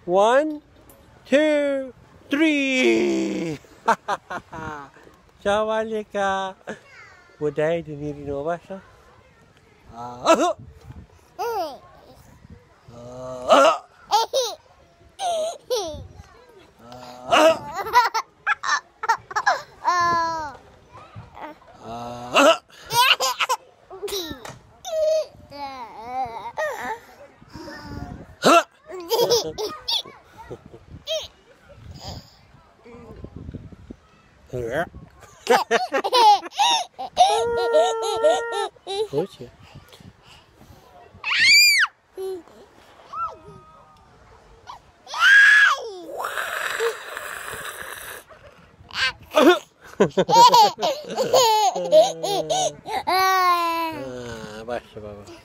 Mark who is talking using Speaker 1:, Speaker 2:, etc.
Speaker 1: 1, 2, 3. Ciao Malika. Budaya di Nova siya. Хоче? Бачиш, баба.